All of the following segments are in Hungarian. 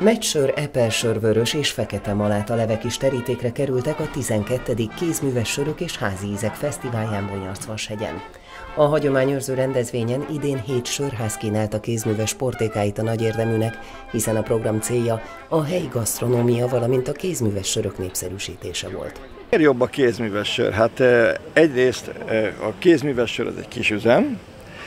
Meccsör, epelsör, vörös és fekete maláta levek is terítékre kerültek a 12. Kézműves sörök és házi ízek fesztiválján Bonyarcvashegyen. A hagyományőrző rendezvényen idén 7 sörház kínálta kézműves portékáit a nagyérdeműnek, hiszen a program célja a helyi gasztronómia, valamint a kézműves sörök népszerűsítése volt. Miért jobb a kézműves sör? Hát egyrészt a kézműves sör az egy kis üzem,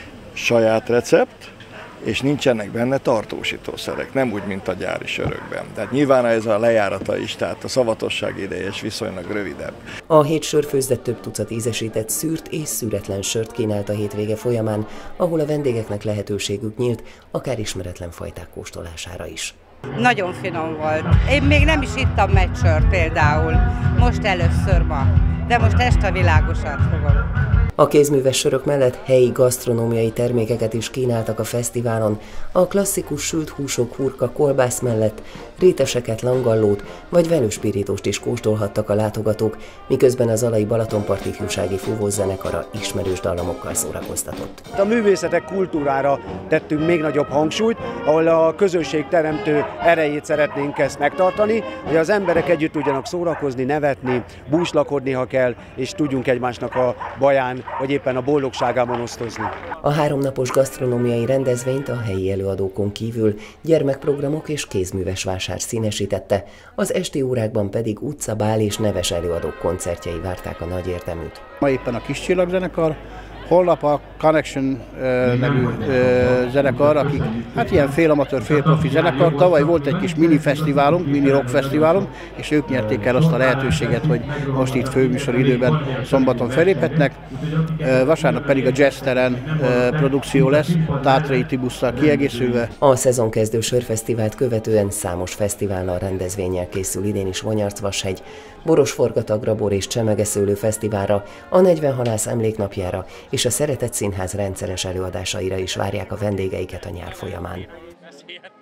saját recept, és nincsenek benne tartósítószerek, nem úgy, mint a gyári sörökben. Tehát nyilván ez a lejárata is, tehát a szavatosság ideje is viszonylag rövidebb. A 7 sörfőzde több tucat ízesített szűrt és szűretlen sört kínált a hétvége folyamán, ahol a vendégeknek lehetőségük nyílt, akár ismeretlen fajták kóstolására is. Nagyon finom volt. Én még nem is ittam meccsört például, most először ma, de most este a világosat fogom. A kézműves sörök mellett helyi gasztronómiai termékeket is kínáltak a fesztiválon, a klasszikus sült húsok, hurka, kolbász mellett réteseket, langallót vagy velőspirítóst is kóstolhattak a látogatók, miközben az Zalai Balatonpart ifjúsági fúvószenekara ismerős dallamokkal szórakoztatott. A művészetek kultúrára tettünk még nagyobb hangsúlyt, ahol a közösség teremtő erejét szeretnénk ezt megtartani, hogy az emberek együtt tudjanak szórakozni, nevetni, búslakodni, ha kell, és tudjunk egymásnak a baján vagy éppen a boldogságában osztozni. A 3 napos gasztronómiai rendezvényt a helyi előadókon kívül gyermekprogramok és kézműves vásár színesítette, az esti órákban pedig utcabál és neves előadók koncertjei várták a nagyérdeműt. Ma éppen a Kis Csillag zenekar, holnap a Connection nevű zenekar, akik hát ilyen félamatőr, félprofi zenekar. Tavaly volt egy kis mini fesztiválunk, mini rock fesztiválunk, és ők nyerték el azt a lehetőséget, hogy most itt főműsor időben szombaton feléphetnek. Vasárnap pedig a Jazz Teren produkció lesz, Tátrai Tibusszal kiegészülve. A szezonkezdő sörfesztivált követően számos fesztivállal, rendezvénnyel készül idén is Bonyarcvashegy, Borosforgatag, Bor és Csemegeszőlő fesztiválra, a 40 halász emléknapjára és a Szeretett Színház rendszeres előadásaira is várják a vendégeiket a nyár folyamán.